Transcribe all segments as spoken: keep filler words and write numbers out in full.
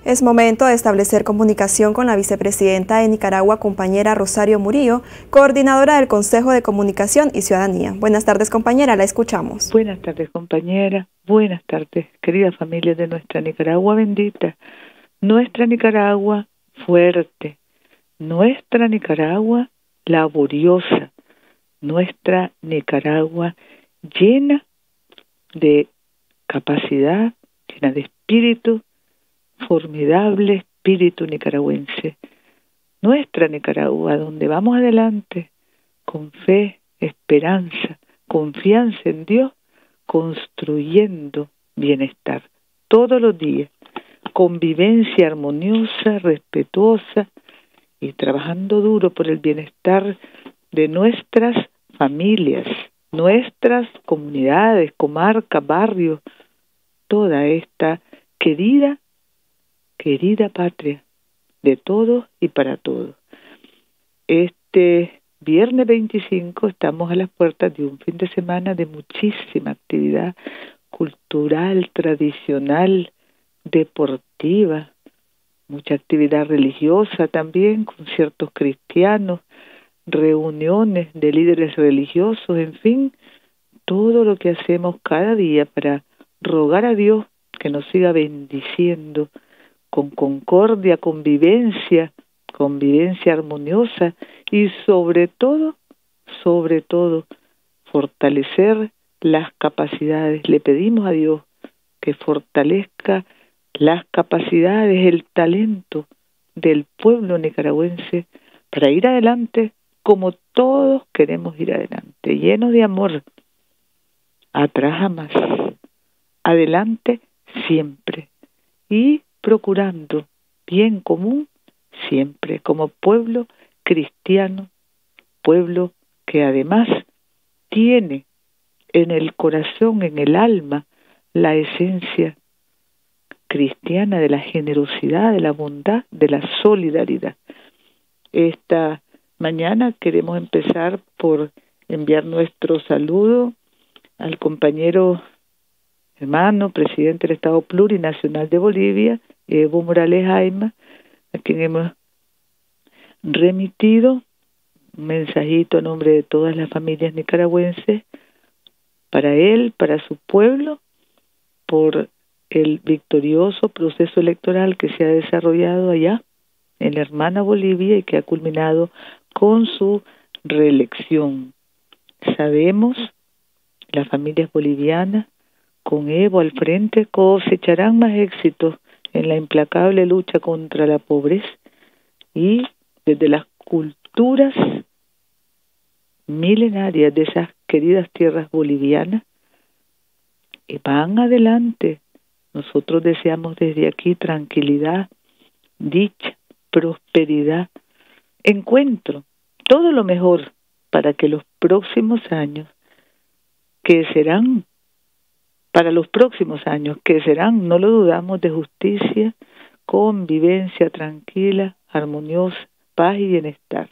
Es momento de establecer comunicación con la vicepresidenta de Nicaragua, compañera Rosario Murillo, coordinadora del Consejo de Comunicación y Ciudadanía. Buenas tardes, compañera, la escuchamos. Buenas tardes, compañera. Buenas tardes, querida familia de nuestra Nicaragua bendita. Nuestra Nicaragua fuerte, nuestra Nicaragua laboriosa, nuestra Nicaragua llena de capacidad, llena de espíritu, formidable espíritu nicaragüense. Nuestra Nicaragua, donde vamos adelante con fe, esperanza, confianza en Dios, construyendo bienestar todos los días, convivencia armoniosa, respetuosa y trabajando duro por el bienestar de nuestras familias, nuestras comunidades, comarcas, barrios, toda esta querida, querida patria de todos y para todos. Este viernes veinticinco estamos a las puertas de un fin de semana de muchísima actividad cultural, tradicional, deportiva, mucha actividad religiosa también, conciertos cristianos, reuniones de líderes religiosos, en fin, todo lo que hacemos cada día para rogar a Dios que nos siga bendiciendo con concordia, convivencia, convivencia armoniosa y sobre todo, sobre todo, fortalecer las capacidades. Le pedimos a Dios que fortalezca las capacidades, el talento del pueblo nicaragüense para ir adelante como todos queremos ir adelante, llenos de amor, atrás jamás, adelante siempre y procurando bien común siempre, como pueblo cristiano, pueblo que además tiene en el corazón, en el alma, la esencia cristiana de la generosidad, de la bondad, de la solidaridad. Esta mañana queremos empezar por enviar nuestro saludo al compañero hermano, presidente del Estado Plurinacional de Bolivia, Evo Morales Ayma, a quien hemos remitido un mensajito a nombre de todas las familias nicaragüenses, para él, para su pueblo, por el victorioso proceso electoral que se ha desarrollado allá en la hermana Bolivia y que ha culminado con su reelección. Sabemos, las familias bolivianas, con Evo al frente, cosecharán más éxitos en la implacable lucha contra la pobreza y desde las culturas milenarias de esas queridas tierras bolivianas, y van adelante. Nosotros deseamos desde aquí tranquilidad, dicha, prosperidad, encuentro, todo lo mejor para que los próximos años, que serán, para los próximos años, que serán, no lo dudamos, de justicia, convivencia tranquila, armoniosa, paz y bienestar.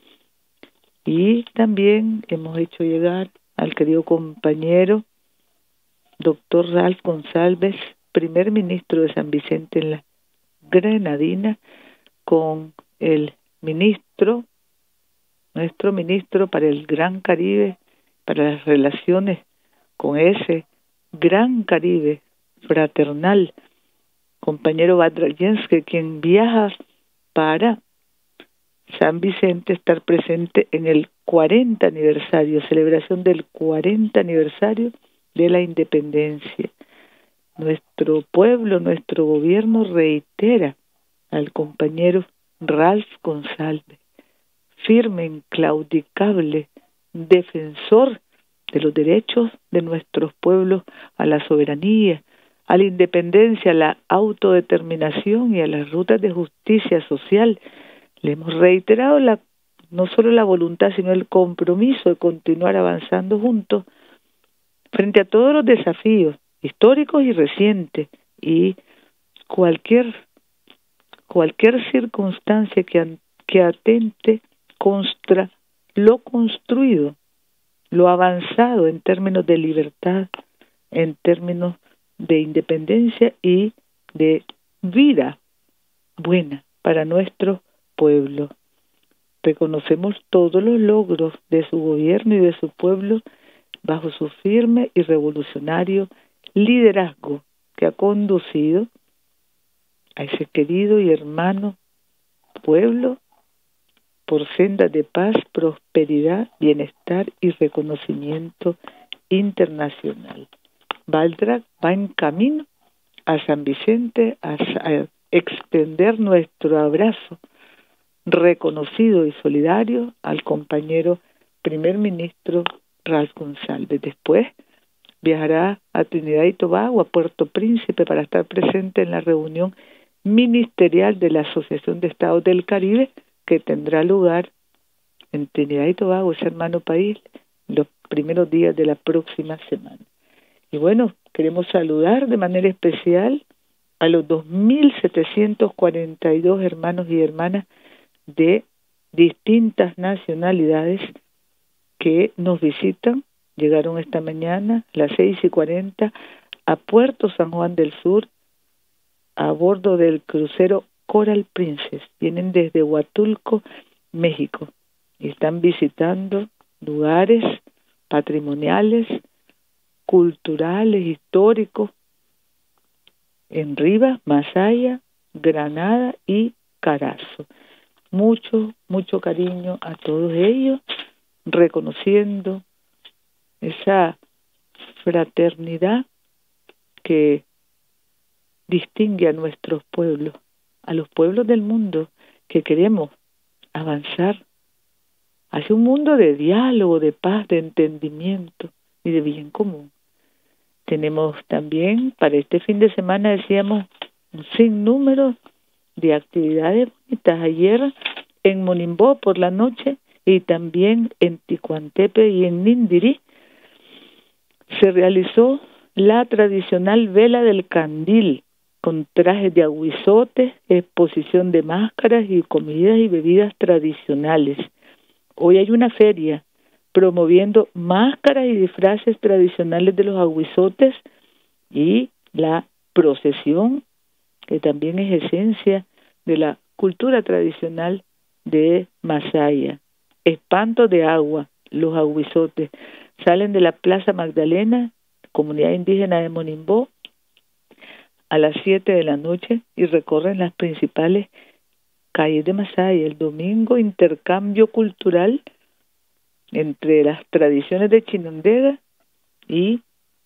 Y también hemos hecho llegar al querido compañero doctor Ralph González, primer ministro de San Vicente en la Grenadina, con el ministro, nuestro ministro para el Gran Caribe, para las relaciones con ese Gran Caribe fraternal, compañero Badrayensky, quien viaja para San Vicente, estar presente en el cuarenta aniversario, celebración del cuarenta aniversario de la independencia. Nuestro pueblo, nuestro gobierno reitera al compañero Ralph González, firme, inclaudicable, defensor de los derechos de nuestros pueblos a la soberanía, a la independencia, a la autodeterminación y a las rutas de justicia social. Le hemos reiterado la, no solo la voluntad, sino el compromiso de continuar avanzando juntos frente a todos los desafíos históricos y recientes y cualquier cualquier circunstancia que, que atente contra lo construido, lo avanzado en términos de libertad, en términos de independencia y de vida buena para nuestro pueblo. Reconocemos todos los logros de su gobierno y de su pueblo bajo su firme y revolucionario liderazgo que ha conducido a ese querido y hermano pueblo por sendas de paz, prosperidad, bienestar y reconocimiento internacional. Valdrak va en camino a San Vicente a, a extender nuestro abrazo reconocido y solidario al compañero primer ministro Ralph Gonsalves. Después viajará a Trinidad y Tobago, a Puerto Príncipe, para estar presente en la reunión ministerial de la Asociación de Estados del Caribe, que tendrá lugar en Trinidad y Tobago, ese hermano país, los primeros días de la próxima semana. Y bueno, queremos saludar de manera especial a los dos mil setecientos cuarenta y dos hermanos y hermanas de distintas nacionalidades que nos visitan. Llegaron esta mañana a las seis y cuarenta a Puerto San Juan del Sur a bordo del crucero Coral Princess. Vienen desde Huatulco, México, y están visitando lugares patrimoniales, culturales, históricos en Rivas, Masaya, Granada y Carazo. Mucho, mucho cariño a todos ellos, reconociendo esa fraternidad que distingue a nuestros pueblos, a los pueblos del mundo que queremos avanzar hacia un mundo de diálogo, de paz, de entendimiento y de bien común. Tenemos también para este fin de semana, decíamos, un sinnúmero de actividades bonitas. Ayer en Monimbó por la noche y también en Ticuantepe y en Nindirí se realizó la tradicional vela del candil con trajes de aguizotes, exposición de máscaras y comidas y bebidas tradicionales. Hoy hay una feria promoviendo máscaras y disfraces tradicionales de los aguizotes y la procesión, que también es esencia de la cultura tradicional de Masaya. Espanto de agua, los aguizotes salen de la Plaza Magdalena, comunidad indígena de Monimbó, a las siete de la noche y recorren las principales calles de Masaya. El domingo, intercambio cultural entre las tradiciones de Chinandega y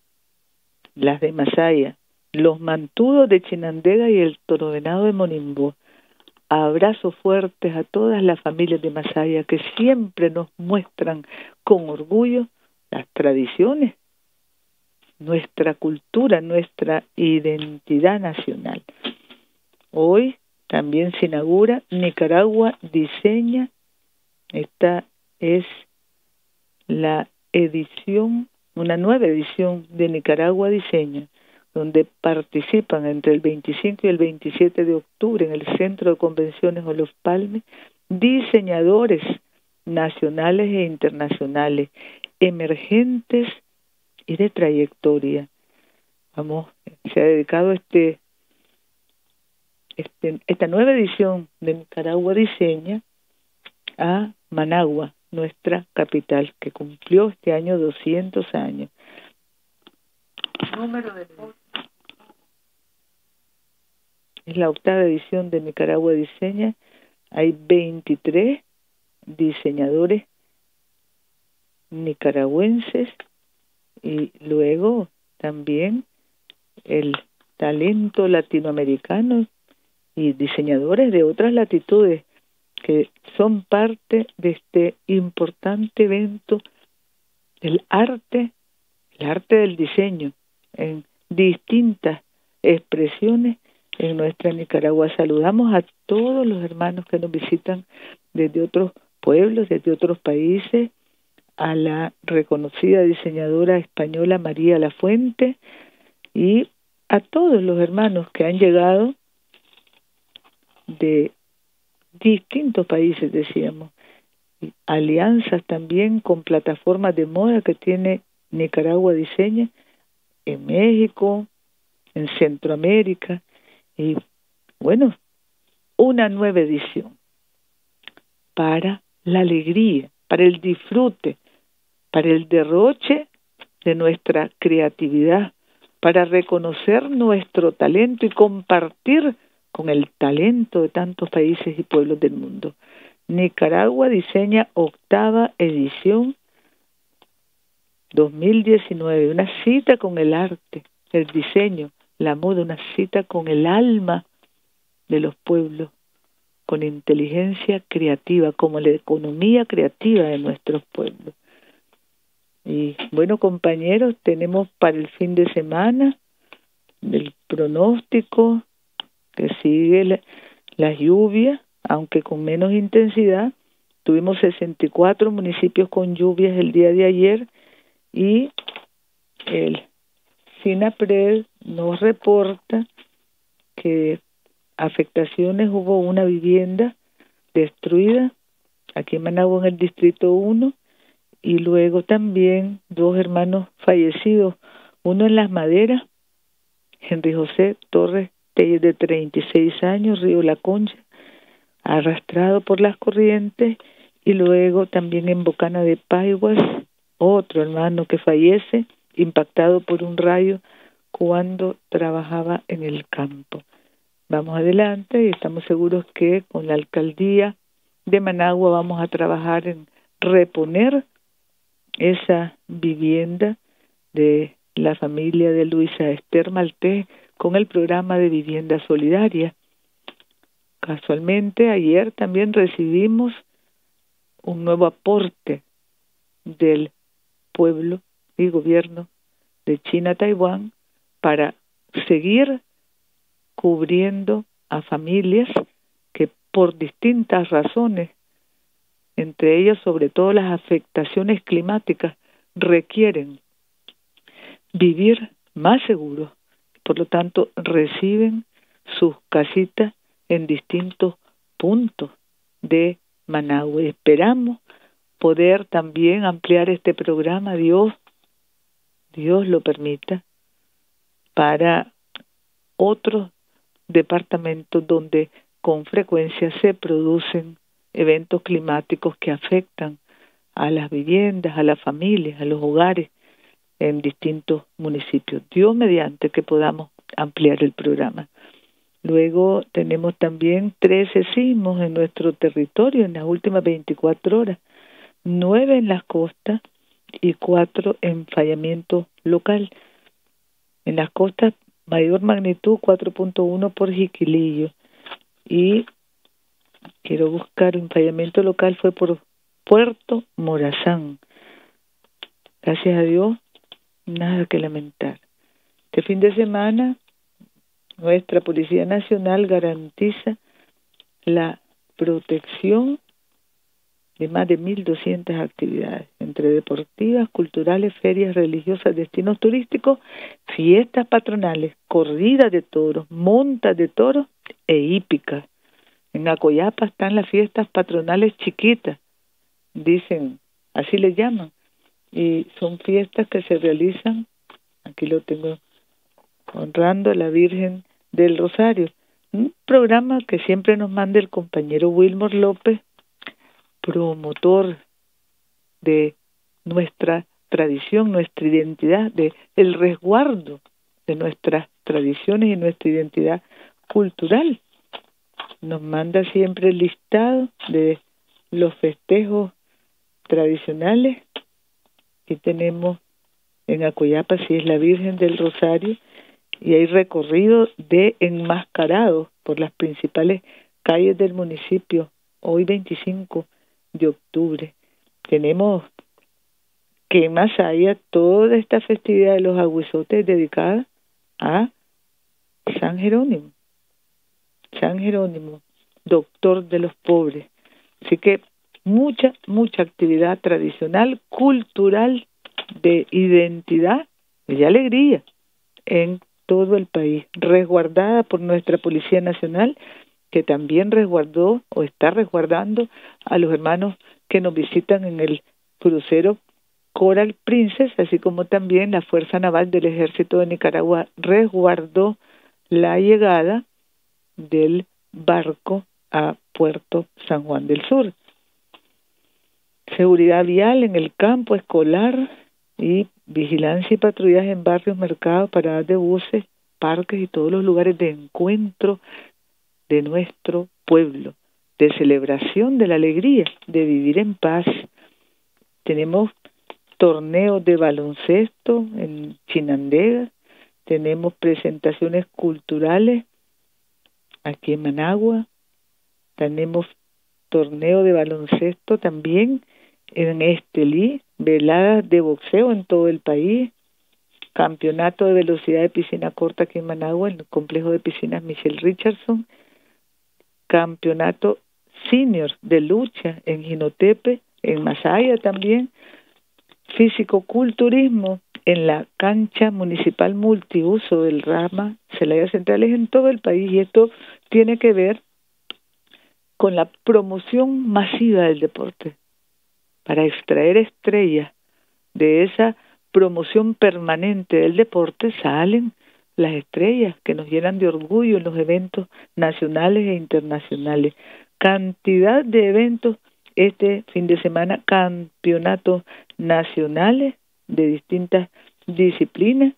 las de Masaya, los mantudos de Chinandega y el torovenado de Monimbó. Abrazos fuertes a todas las familias de Masaya que siempre nos muestran con orgullo las tradiciones, nuestra cultura, nuestra identidad nacional. Hoy también se inaugura Nicaragua Diseña. Esta es la edición, una nueva edición de Nicaragua Diseña, donde participan entre el veinticinco y el veintisiete de octubre en el Centro de Convenciones Olof Palme diseñadores nacionales e internacionales, emergentes y de trayectoria. Vamos, se ha dedicado este, este esta nueva edición de Nicaragua Diseña a Managua, nuestra capital, que cumplió este año doscientos años. Número de es la octava edición de Nicaragua Diseña. Hay veintitrés diseñadores nicaragüenses y luego también el talento latinoamericano y diseñadores de otras latitudes que son parte de este importante evento del arte, el arte del diseño en distintas expresiones en nuestra Nicaragua. Saludamos a todos los hermanos que nos visitan desde otros pueblos, desde otros países, a la reconocida diseñadora española María Lafuente y a todos los hermanos que han llegado de distintos países, decíamos, alianzas también con plataformas de moda que tiene Nicaragua Diseña en México, en Centroamérica, y bueno, una nueva edición para la alegría, para el disfrute, para el derroche de nuestra creatividad, para reconocer nuestro talento y compartir con el talento de tantos países y pueblos del mundo. Nicaragua diseña octava edición dos mil diecinueve, una cita con el arte, el diseño, la moda, una cita con el alma de los pueblos, con inteligencia creativa, como la economía creativa de nuestros pueblos. Y bueno, compañeros, tenemos para el fin de semana el pronóstico que sigue la, la lluvia, aunque con menos intensidad. Tuvimos sesenta y cuatro municipios con lluvias el día de ayer y el SINAPRED nos reporta que afectaciones hubo una vivienda destruida aquí en Managua, en el distrito uno, y luego también dos hermanos fallecidos, uno en Las Maderas, Henry José Torres Telles, de treinta y seis años, Río La Concha, arrastrado por las corrientes, y luego también en Bocana de Paiguas, otro hermano que fallece, impactado por un rayo cuando trabajaba en el campo. Vamos adelante y estamos seguros que con la alcaldía de Managua vamos a trabajar en reponer esa vivienda de la familia de Luisa Esther Maltés con el programa de vivienda solidaria. Casualmente ayer también recibimos un nuevo aporte del pueblo y gobierno de China Taiwán para seguir cubriendo a familias que por distintas razones, entre ellas sobre todo las afectaciones climáticas, requieren vivir más seguros, por lo tanto reciben sus casitas en distintos puntos de Managua. Esperamos poder también ampliar este programa, Dios, Dios lo permita, para otros departamentos donde con frecuencia se producen eventos climáticos que afectan a las viviendas, a las familias, a los hogares en distintos municipios. Dios mediante que podamos ampliar el programa. Luego tenemos también trece sismos en nuestro territorio en las últimas veinticuatro horas, nueve en las costas y cuatro en fallamiento local. En las costas, mayor magnitud cuatro punto uno por Jiquilillo, y quiero buscar un fallamiento local, fue por Puerto Morazán. Gracias a Dios, nada que lamentar. Este fin de semana, nuestra Policía Nacional garantiza la protección de más de mil doscientas actividades, entre deportivas, culturales, ferias religiosas, destinos turísticos, fiestas patronales, corridas de toros, montas de toros e hípicas. En Acoyapa están las fiestas patronales chiquitas, dicen, así le llaman, y son fiestas que se realizan, aquí lo tengo, honrando a la Virgen del Rosario, un programa que siempre nos manda el compañero Wilmer López, promotor de nuestra tradición, nuestra identidad, de el resguardo de nuestras tradiciones y nuestra identidad cultural. Nos manda siempre el listado de los festejos tradicionales que tenemos en Acoyapa, si es la Virgen del Rosario, y hay recorrido de enmascarados por las principales calles del municipio, hoy veinticinco de octubre. Tenemos que en Masaya toda esta festividad de los aguizotes dedicada a San Jerónimo, San Jerónimo, doctor de los pobres. Así que mucha, mucha actividad tradicional, cultural, de identidad y de alegría en todo el país, resguardada por nuestra Policía Nacional, que también resguardó o está resguardando a los hermanos que nos visitan en el crucero Coral Princess, así como también la Fuerza Naval del Ejército de Nicaragua resguardó la llegada del barco a Puerto San Juan del Sur. Seguridad vial en el campo escolar y vigilancia y patrullaje en barrios, mercados, paradas de buses, parques y todos los lugares de encuentro de nuestro pueblo, de celebración de la alegría, de vivir en paz. Tenemos torneos de baloncesto en Chinandega, tenemos presentaciones culturales aquí en Managua, tenemos torneo de baloncesto también en Estelí, veladas de boxeo en todo el país, campeonato de velocidad de piscina corta aquí en Managua, en el complejo de piscinas Michelle Richardson, campeonato senior de lucha en Jinotepe, en Masaya también, físico-culturismo en la cancha municipal multiuso del Rama Celaya Centrales en todo el país, y esto tiene que ver con la promoción masiva del deporte, para extraer estrellas de esa promoción permanente del deporte. Salen las estrellas que nos llenan de orgullo en los eventos nacionales e internacionales. Cantidad de eventos este fin de semana, campeonatos nacionales de distintas disciplinas,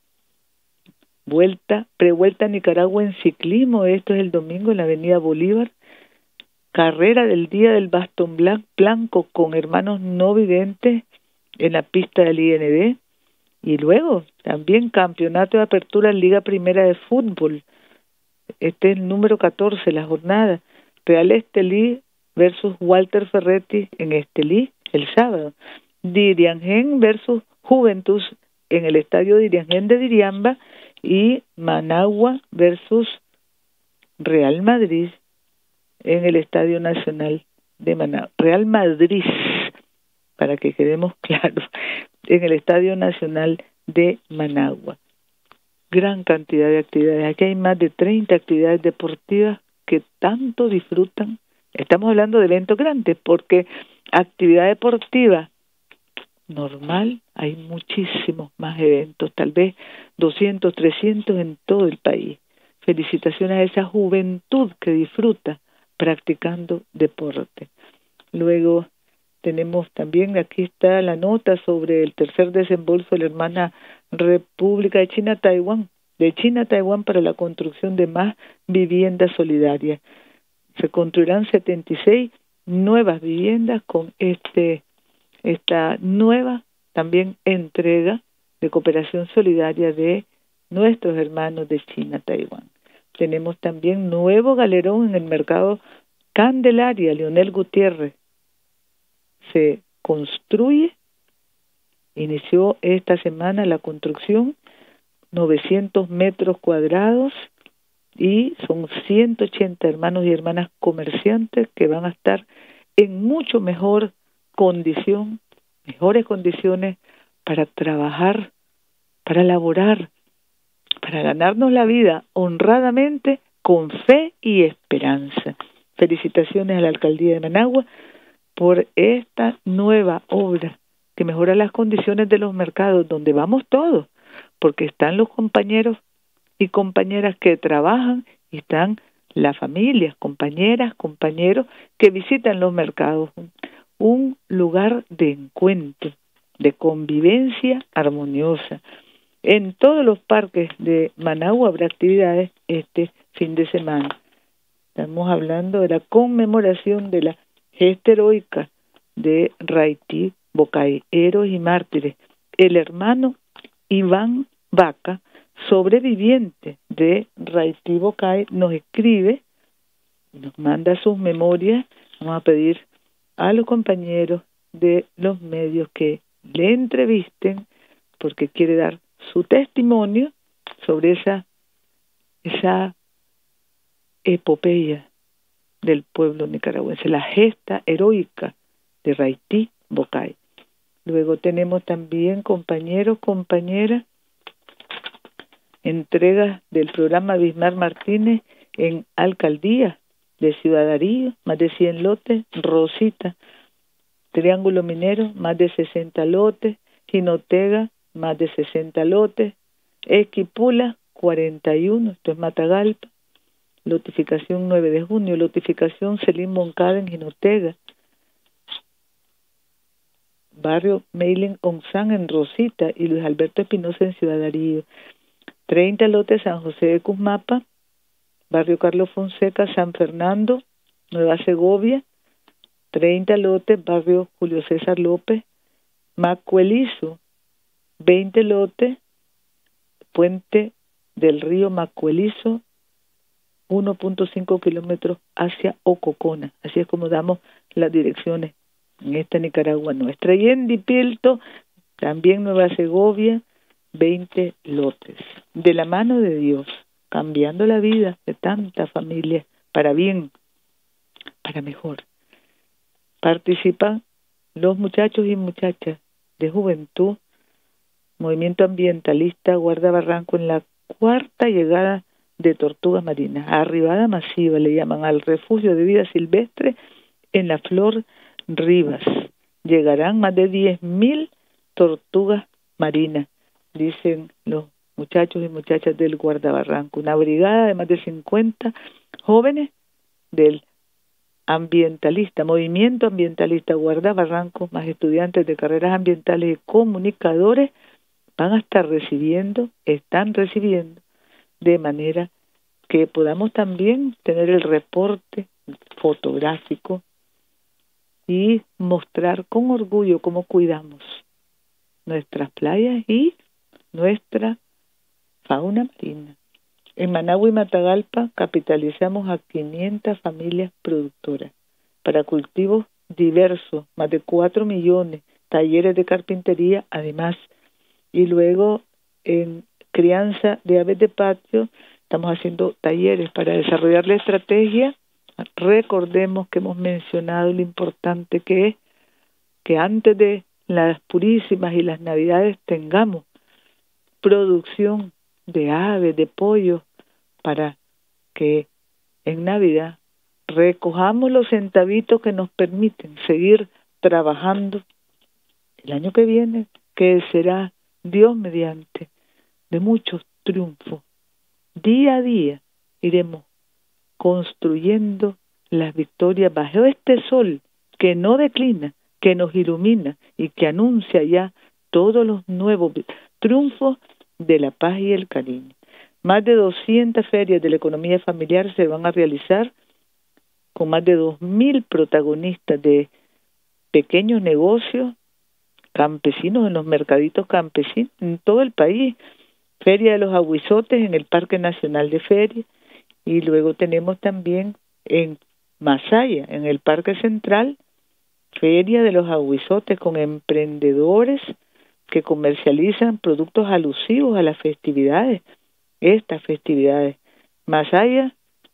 vuelta, prevuelta a Nicaragua en ciclismo, esto es el domingo en la avenida Bolívar, carrera del día del bastón blanco con hermanos no videntes en la pista del I N D, y luego también campeonato de apertura en Liga Primera de Fútbol, este es el número catorce, la jornada, Real Estelí versus Walter Ferretti en Estelí el sábado, Diriangén versus Juventus en el estadio Diriangén de Diriamba, y Managua versus Real Madrid en el Estadio Nacional de Managua. Real Madrid, para que quedemos claros, en el Estadio Nacional de Managua. Gran cantidad de actividades. Aquí hay más de treinta actividades deportivas que tanto disfrutan. Estamos hablando de eventos grandes, porque actividad deportiva normal hay muchísimos más eventos, tal vez doscientos, trescientos en todo el país. Felicitaciones a esa juventud que disfruta practicando deporte. Luego tenemos también, aquí está la nota sobre el tercer desembolso de la hermana República de China-Taiwán, de China-Taiwán para la construcción de más viviendas solidarias. Se construirán setenta y seis nuevas viviendas con este esta nueva también entrega de cooperación solidaria de nuestros hermanos de China-Taiwán. Tenemos también nuevo galerón en el mercado Candelaria, Leonel Gutiérrez. Se construye, inició esta semana la construcción, novecientos metros cuadrados, y son ciento ochenta hermanos y hermanas comerciantes que van a estar en mucho mejor condición, mejores condiciones para trabajar, para laborar, para ganarnos la vida honradamente con fe y esperanza. Felicitaciones a la Alcaldía de Managua por esta nueva obra que mejora las condiciones de los mercados donde vamos todos, porque están los compañeros y compañeras que trabajan y están las familias, compañeras, compañeros que visitan los mercados. Un lugar de encuentro, de convivencia armoniosa. En todos los parques de Managua habrá actividades este fin de semana. Estamos hablando de la conmemoración de la gesta heroica de Raití Bocay, héroes y mártires. El hermano Iván Vaca, sobreviviente de Raití Bocay, nos escribe, nos manda sus memorias. Vamos a pedir a los compañeros de los medios que le entrevisten porque quiere dar su testimonio sobre esa esa epopeya del pueblo nicaragüense, la gesta heroica de Raití Bocay. Luego tenemos también, compañeros, compañeras, entregas del programa Bismar Martínez en alcaldía de Ciudad Darío, más de cien lotes, Rosita, Triángulo Minero, más de sesenta lotes, Jinotega, más de sesenta lotes, Esquipula, cuarenta y uno, esto es Matagalpa, lotificación nueve de junio, lotificación Selim Moncada en Jinotega, barrio Meilen Onzán en Rosita y Luis Alberto Espinosa en Ciudad Darío. treinta lotes San José de Cusmapa, barrio Carlos Fonseca, San Fernando, Nueva Segovia. treinta lotes barrio Julio César López, Macuelizo. veinte lotes Puente del Río Macuelizo, uno punto cinco kilómetros hacia Ococona. Así es como damos las direcciones en esta Nicaragua nuestra. Y en Dipilto, también Nueva Segovia, veinte lotes. De la mano de Dios, cambiando la vida de tantas familias para bien, para mejor. Participan los muchachos y muchachas de juventud, movimiento ambientalista Guarda Barranco en la cuarta llegada de tortugas marinas, arribada masiva, le llaman, al refugio de vida silvestre en la Flor Rivas. Llegarán más de diez mil tortugas marinas, dicen los muchachos y muchachas del Guardabarranco. Una brigada de más de cincuenta jóvenes del ambientalista, movimiento ambientalista Guardabarranco, más estudiantes de carreras ambientales y comunicadores, van a estar recibiendo, están recibiendo, de manera que podamos también tener el reporte fotográfico y mostrar con orgullo cómo cuidamos nuestras playas y nuestra fauna marina. En Managua y Matagalpa capitalizamos a quinientas familias productoras para cultivos diversos, más de cuatro millones, talleres de carpintería además, y luego en crianza de aves de patio estamos haciendo talleres para desarrollar la estrategia. Recordemos que hemos mencionado lo importante que es que antes de las purísimas y las navidades tengamos producción de aves, de pollo, para que en Navidad recojamos los centavitos que nos permiten seguir trabajando el año que viene, que será Dios mediante de muchos triunfos. Día a día iremos construyendo las victorias bajo este sol que no declina, que nos ilumina y que anuncia ya todos los nuevos triunfos de la paz y el cariño. Más de doscientas ferias de la economía familiar se van a realizar con más de dos mil protagonistas de pequeños negocios campesinos en los mercaditos campesinos en todo el país. Feria de los Aguizotes en el Parque Nacional de Feria, y luego tenemos también en Masaya, en el Parque Central, Feria de los Aguizotes con emprendedores que comercializan productos alusivos a las festividades, estas festividades. Masaya,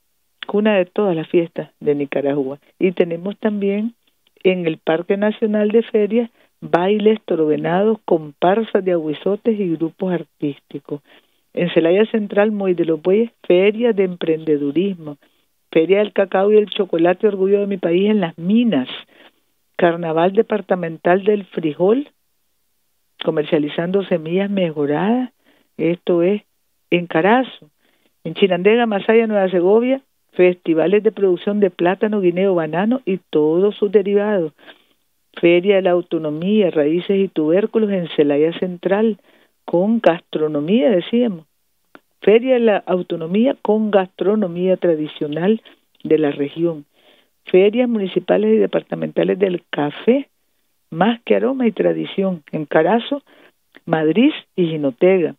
cuna de todas las fiestas de Nicaragua. Y tenemos también en el Parque Nacional de Feria bailes, torovenados, comparsas de aguizotes y grupos artísticos. En Celaya Central, Moy de los Bueyes, feria de emprendedurismo, feria del cacao y el chocolate, orgullo de mi país en las minas, carnaval departamental del frijol, comercializando semillas mejoradas, esto es en Carazo. En Chinandega, Masaya, Nueva Segovia, festivales de producción de plátano, guineo, banano y todos sus derivados. Feria de la Autonomía, Raíces y Tubérculos en Celaya Central, con gastronomía, decíamos. Feria de la Autonomía con gastronomía tradicional de la región. Ferias municipales y departamentales del café, más que aroma y tradición, en Carazo, Madrid y Jinotega.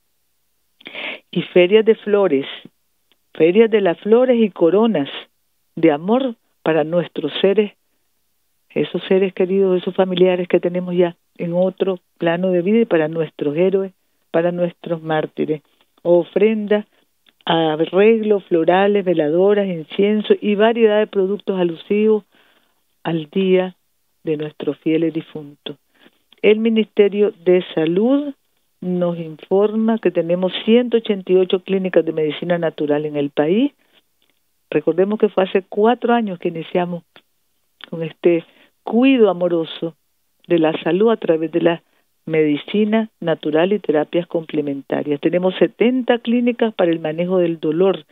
Y ferias de flores, ferias de las flores y coronas de amor para nuestros seres, esos seres queridos, esos familiares que tenemos ya en otro plano de vida, y para nuestros héroes, para nuestros mártires. Ofrendas, arreglos florales, veladoras, incienso y variedad de productos alusivos al día de nuestros fieles difuntos. El Ministerio de Salud nos informa que tenemos ciento ochenta y ocho clínicas de medicina natural en el país. Recordemos que fue hace cuatro años que iniciamos con este cuidado amoroso de la salud a través de la medicina natural y terapias complementarias. Tenemos setenta clínicas para el manejo del dolor,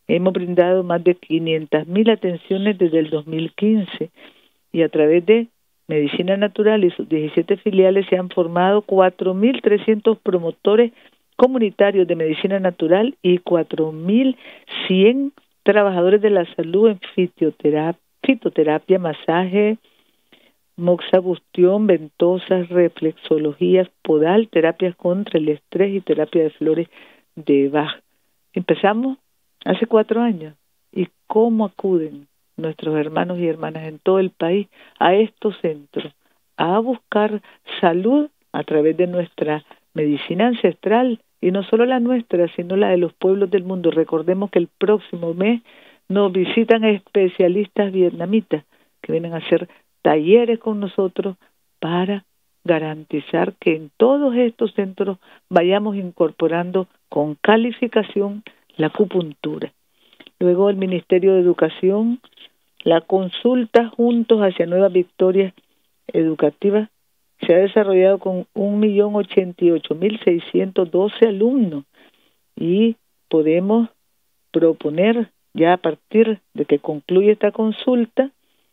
Hemos brindado más de quinientas mil atenciones desde el dos mil quince y a través de Medicina Natural y sus diecisiete filiales se han formado cuatro mil trescientos promotores comunitarios de medicina natural y cuatro mil cien trabajadores de la salud en fitoterapia, fitoterapia masaje, moxabustión, ventosas, reflexología podal, terapias contra el estrés y terapia de flores de Bach. Empezamos hace cuatro años. ¿Y cómo acuden nuestros hermanos y hermanas en todo el país a estos centros a buscar salud a través de nuestra medicina ancestral? Y no solo la nuestra, sino la de los pueblos del mundo. Recordemos que el próximo mes nos visitan especialistas vietnamitas que vienen a hacer talleres con nosotros para garantizar que en todos estos centros vayamos incorporando con calificación la acupuntura. Luego el Ministerio de Educación, la consulta Juntos hacia Nuevas Victorias Educativas se ha desarrollado con un millón ochenta y ocho mil seiscientos doce alumnos y podemos proponer ya a partir de que concluye esta consulta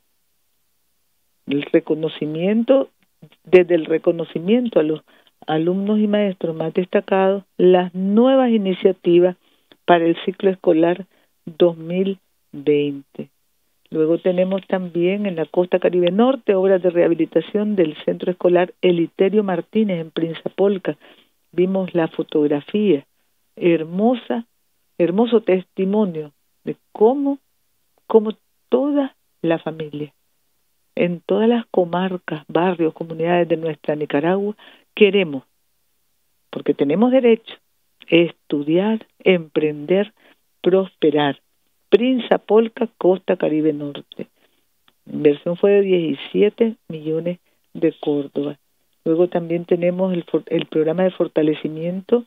el reconocimiento, desde el reconocimiento a los alumnos y maestros más destacados, las nuevas iniciativas para el ciclo escolar dos mil veinte. Luego tenemos también en la costa Caribe Norte obras de rehabilitación del centro escolar Eliterio Martínez en Prinzapolca. Vimos la fotografía, hermosa, hermoso testimonio de cómo, cómo toda la familia, en todas las comarcas, barrios, comunidades de nuestra Nicaragua, queremos, porque tenemos derecho, estudiar, emprender, prosperar. Prinzapolca, Costa Caribe Norte. La inversión fue de diecisiete millones de Córdoba. Luego también tenemos el, el programa de fortalecimiento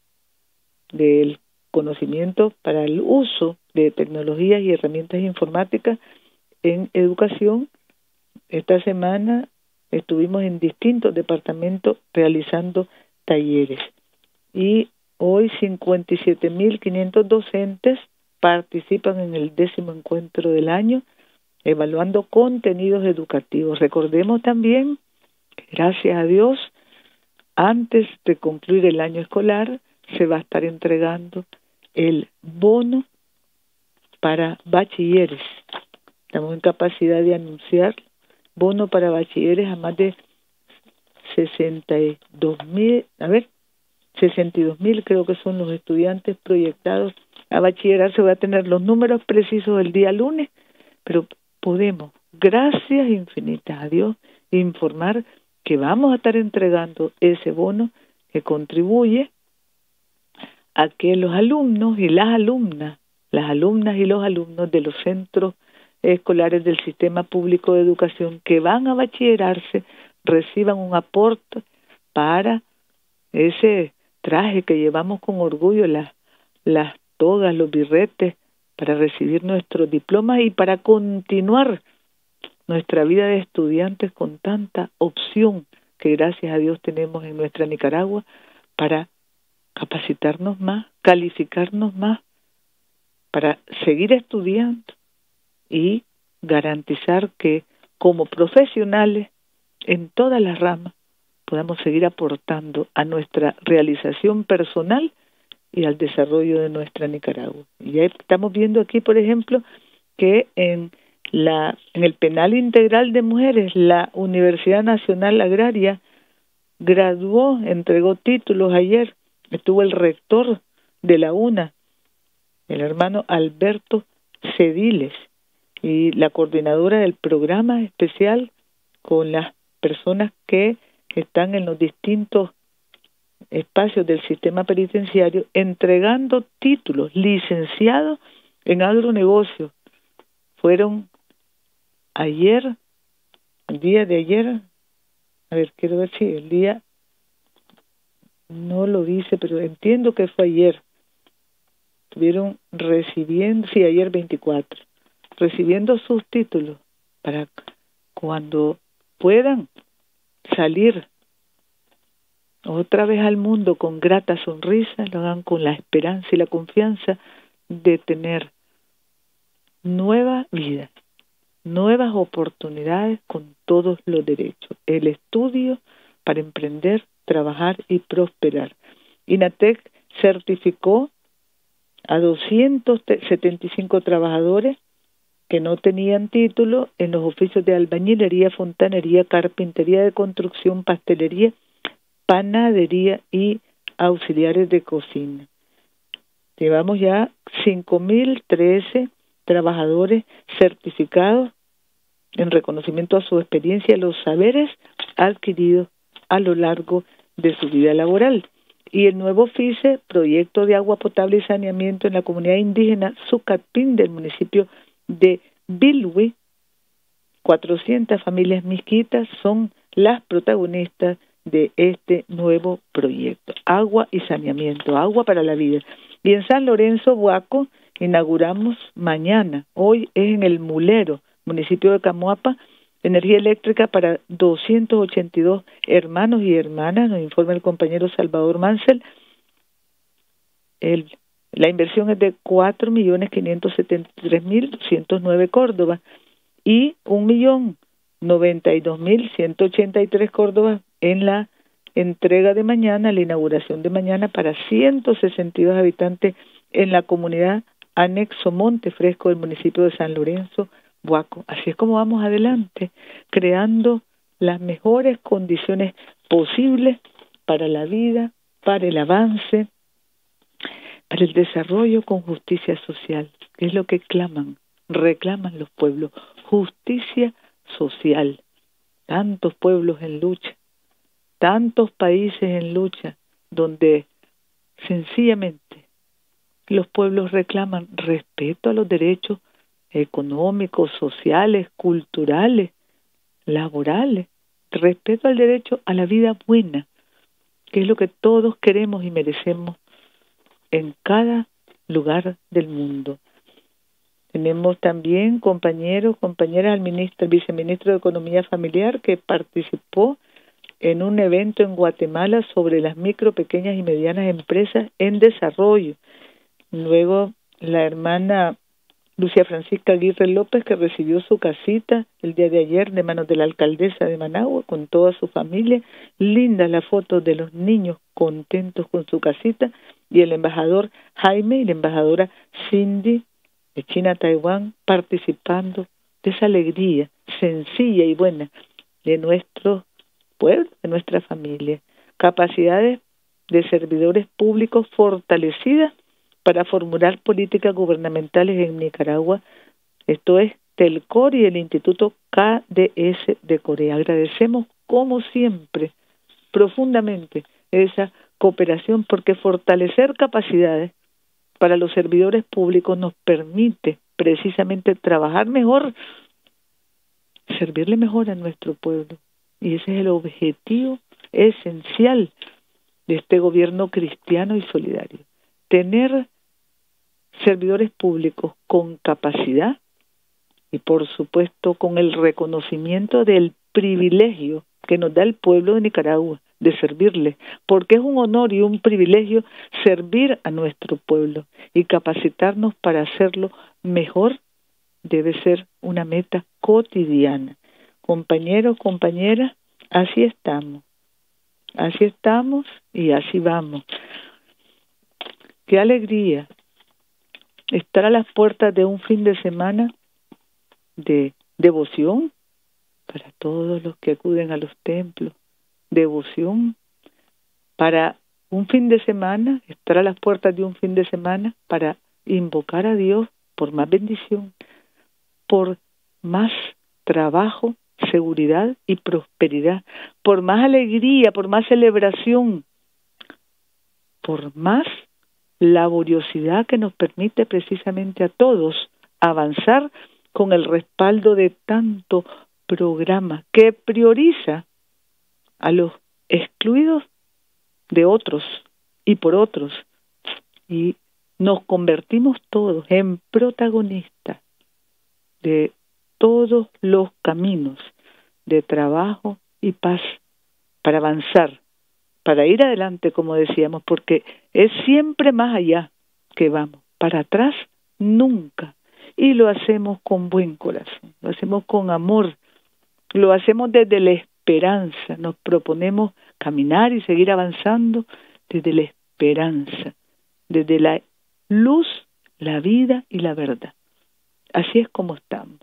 del conocimiento para el uso de tecnologías y herramientas informáticas en educación. Esta semana estuvimos en distintos departamentos realizando talleres y hoy cincuenta y siete mil quinientos docentes participan en el décimo encuentro del año evaluando contenidos educativos. Recordemos también, gracias a Dios, antes de concluir el año escolar se va a estar entregando el bono para bachilleres. Estamos en capacidad de anunciar bono para bachilleres a más de sesenta y dos mil, a ver, sesenta y dos mil creo que son los estudiantes proyectados a bachillerato. Se va a tener los números precisos el día lunes, pero podemos, gracias infinitas a Dios, informar que vamos a estar entregando ese bono que contribuye a que los alumnos y las alumnas, las alumnas y los alumnos de los centros escolares del sistema público de educación que van a bachillerarse reciban un aporte para ese traje que llevamos con orgullo, las, las togas, los birretes, para recibir nuestros diplomas y para continuar nuestra vida de estudiantes con tanta opción que gracias a Dios tenemos en nuestra Nicaragua para capacitarnos más, calificarnos más, para seguir estudiando y garantizar que como profesionales en todas las ramas podamos seguir aportando a nuestra realización personal y al desarrollo de nuestra Nicaragua. Y ya estamos viendo aquí, por ejemplo, que en la en el Penal Integral de Mujeres, la Universidad Nacional Agraria graduó, entregó títulos ayer, estuvo el rector de la UNA, el hermano Alberto Cediles, y la coordinadora del programa especial con las personas que están en los distintos espacios del sistema penitenciario entregando títulos, licenciados en agronegocio. Fueron ayer, el día de ayer, a ver, quiero ver si el día no lo dice, pero entiendo que fue ayer. Estuvieron recibiendo, sí, ayer veinticuatro, recibiendo sus títulos para cuando puedan salir otra vez al mundo con grata sonrisa, lo hagan con la esperanza y la confianza de tener nueva vida, nuevas oportunidades con todos los derechos. El estudio para emprender, trabajar y prosperar. INATEC certificó a doscientos setenta y cinco trabajadores que no tenían título en los oficios de albañilería, fontanería, carpintería de construcción, pastelería, panadería y auxiliares de cocina. Llevamos ya cinco mil trece trabajadores certificados en reconocimiento a su experiencia y los saberes adquiridos a lo largo de su vida laboral. Y el nuevo FICE, Proyecto de Agua Potable y Saneamiento en la Comunidad Indígena Sucapín del municipio de Bilwi, cuatrocientas familias misquitas son las protagonistas de este nuevo proyecto. Agua y saneamiento, agua para la vida. Y en San Lorenzo, Buaco, inauguramos mañana, hoy es en el Mulero, municipio de Camoapa, energía eléctrica para doscientos ochenta y dos hermanos y hermanas, nos informa el compañero Salvador Mansell. El, la inversión es de cuatro millones quinientos setenta y tres mil doscientos nueve córdobas y un millón noventa y dos mil ciento ochenta y tres córdobas en la entrega de mañana, la inauguración de mañana para ciento sesenta y dos habitantes en la comunidad anexo Monte Fresco del municipio de San Lorenzo, Buaco. Así es como vamos adelante, creando las mejores condiciones posibles para la vida, para el avance, para el desarrollo con justicia social, que es lo que claman, reclaman los pueblos, justicia social. Tantos pueblos en lucha, tantos países en lucha, donde sencillamente los pueblos reclaman respeto a los derechos económicos, sociales, culturales, laborales, respeto al derecho a la vida buena, que es lo que todos queremos y merecemos en cada lugar del mundo. Tenemos también compañeros, compañeras, al ministro, el viceministro de Economía Familiar, que participó en un evento en Guatemala sobre las micro, pequeñas y medianas empresas en desarrollo. Luego la hermana Lucia Francisca Aguirre López, que recibió su casita el día de ayer de manos de la alcaldesa de Managua con toda su familia. Linda la foto de los niños contentos con su casita, y el embajador Jaime y la embajadora Cindy de China, Taiwán, participando de esa alegría sencilla y buena de nuestro pueblo, de nuestra familia. Capacidades de servidores públicos fortalecidas para formular políticas gubernamentales en Nicaragua. Esto es Telcor y el Instituto K D S de Corea. Agradecemos, como siempre, profundamente esa cooperación, porque fortalecer capacidades para los servidores públicos nos permite precisamente trabajar mejor, servirle mejor a nuestro pueblo. Y ese es el objetivo esencial de este gobierno cristiano y solidario. Tener servidores públicos con capacidad y, por supuesto, con el reconocimiento del privilegio que nos da el pueblo de Nicaragua de servirle, porque es un honor y un privilegio servir a nuestro pueblo, y capacitarnos para hacerlo mejor debe ser una meta cotidiana. Compañeros, compañeras, así estamos, así estamos y así vamos. Qué alegría estar a las puertas de un fin de semana de devoción para todos los que acuden a los templos, devoción para un fin de semana, estar a las puertas de un fin de semana para invocar a Dios por más bendición, por más trabajo, seguridad y prosperidad, por más alegría, por más celebración, por más laboriosidad que nos permite precisamente a todos avanzar con el respaldo de tanto programa que prioriza a los excluidos de otros y por otros, y nos convertimos todos en protagonistas de todos los caminos de trabajo y paz para avanzar, para ir adelante, como decíamos, porque es siempre más allá que vamos, para atrás nunca. y lo hacemos con buen corazón, lo hacemos con amor, lo hacemos desde la esperanza, nos proponemos caminar y seguir avanzando desde la esperanza, desde la luz, la vida y la verdad. Así es como estamos.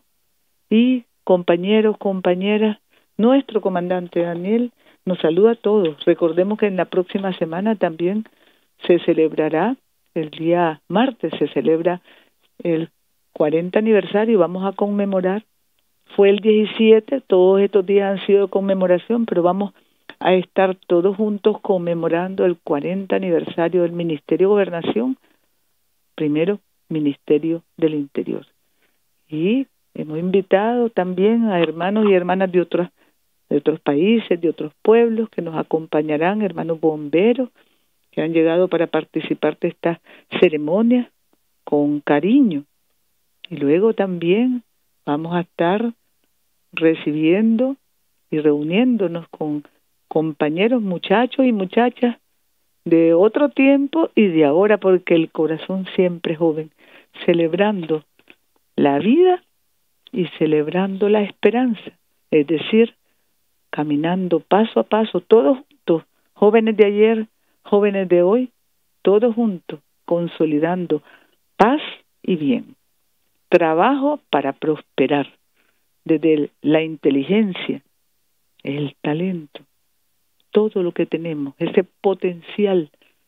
Y compañeros, compañeras, nuestro comandante Daniel nos saluda a todos. Recordemos que en la próxima semana también se celebrará, el día martes se celebra el cuarenta aniversario, vamos a conmemorar. Fue el diecisiete, todos estos días han sido de conmemoración, pero vamos a estar todos juntos conmemorando el cuarenta aniversario del Ministerio de Gobernación, primero Ministerio del Interior. Y hemos invitado también a hermanos y hermanas de otros, de otros países, de otros pueblos, que nos acompañarán, hermanos bomberos, que han llegado para participar de esta ceremonia con cariño. Y luego también vamos a estar recibiendo y reuniéndonos con compañeros, muchachos y muchachas de otro tiempo y de ahora, porque el corazón siempre es joven, celebrando la vida y celebrando la esperanza, es decir, caminando paso a paso, todos juntos, jóvenes de ayer, jóvenes de hoy, todos juntos, consolidando paz y bien, trabajo para prosperar, desde la inteligencia, el talento, todo lo que tenemos, ese potencial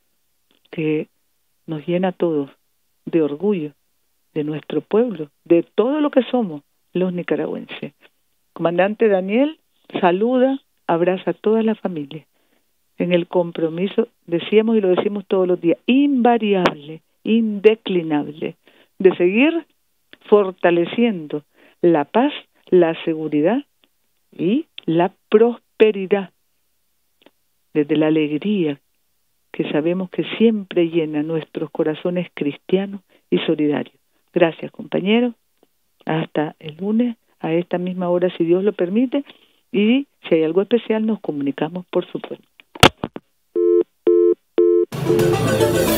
que nos llena a todos de orgullo, de nuestro pueblo, de todo lo que somos los nicaragüenses. Comandante Daniel saluda, abraza a toda la familia en el compromiso, decíamos y lo decimos todos los días, invariable, indeclinable, de seguir fortaleciendo la paz, la seguridad y la prosperidad, desde la alegría que sabemos que siempre llena nuestros corazones cristianos y solidarios. Gracias, compañeros. Hasta el lunes a esta misma hora, si Dios lo permite, y si hay algo especial nos comunicamos, por supuesto.